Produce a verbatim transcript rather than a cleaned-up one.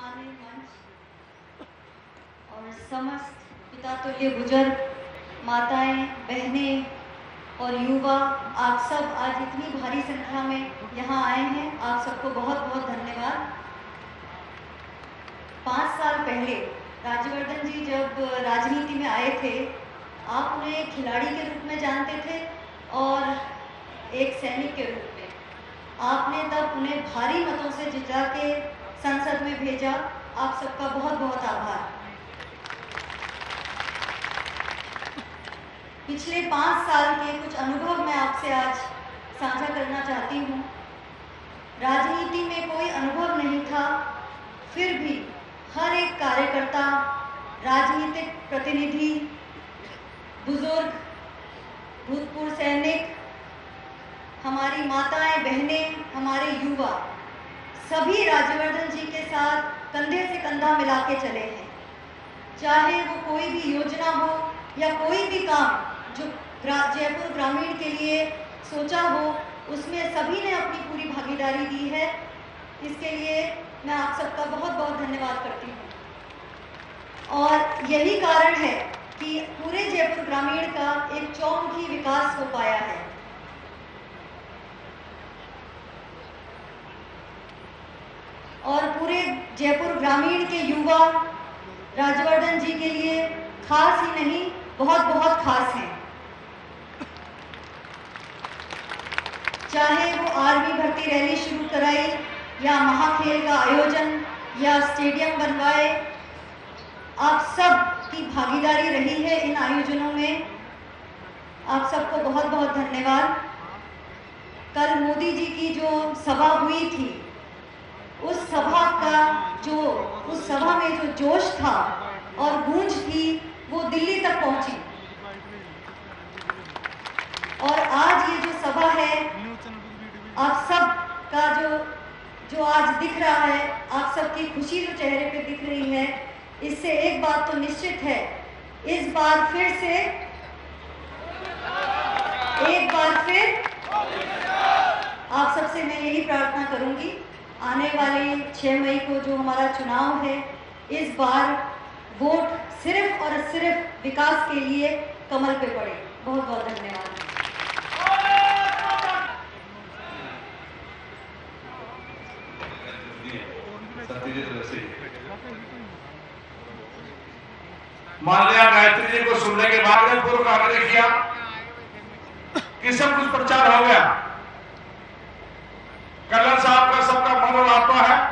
सम्मानित मंच और समस्त पितातुल्य बुजुर्ग, माताएं, बहनें और युवा, आप सब आज इतनी भारी संख्या में यहाँ आए हैं, आप सबको बहुत बहुत धन्यवाद। पाँच साल पहले राज्यवर्धन जी जब राजनीति में आए थे, आप उन्हें खिलाड़ी के रूप में जानते थे और एक सैनिक के रूप में। आपने तब उन्हें भारी मतों से जिता के संसद में भेजा। आप सबका बहुत बहुत आभार। पिछले पाँच साल के कुछ अनुभव मैं आपसे आज साझा करना चाहती हूँ। राजनीति में कोई अनुभव नहीं था, फिर भी हर एक कार्यकर्ता, राजनीतिक प्रतिनिधि, बुजुर्ग, भूतपूर्व सैनिक, हमारी माताएं, बहनें, हमारे युवा, सभी राज्यवर्धन जी के साथ कंधे से कंधा मिला के चले हैं। चाहे वो कोई भी योजना हो या कोई भी काम जो जयपुर ग्रामीण के लिए सोचा हो, उसमें सभी ने अपनी पूरी भागीदारी दी है। इसके लिए मैं आप सबका बहुत बहुत धन्यवाद करती हूँ। और यही कारण है कि पूरे जयपुर ग्रामीण का एक चौमुखी विकास हो पाया है। और पूरे जयपुर ग्रामीण के युवा राज्यवर्धन जी के लिए खास ही नहीं, बहुत बहुत खास हैं। चाहे वो आर्मी भर्ती रैली शुरू कराई या महाखेल का आयोजन या स्टेडियम बनवाए, आप सब की भागीदारी रही है इन आयोजनों में। आप सबको बहुत बहुत धन्यवाद। कल मोदी जी की जो सभा हुई थी, उस सभा का जो उस सभा में जो जोश था और गूंज थी, वो दिल्ली तक पहुंची। और आज ये जो सभा है, आप सब का जो जो आज दिख रहा है, आप सबकी खुशी जो चेहरे पे दिख रही है, इससे एक बात तो निश्चित है, इस बार फिर से एक बार फिर आप सबसे मैं यही प्रार्थना करूंगी, आने वाले छह मई को जो हमारा चुनाव है, इस बार वोट सिर्फ और सिर्फ विकास के लिए कमल पे पड़े। बहुत बहुत धन्यवाद। माननीय गायत्री जी को सुनने के बाद में पूर्व आग्रह किया कि सब कुछ प्रचार हो गया। कलर साहब का सबका मनोरात्मा है।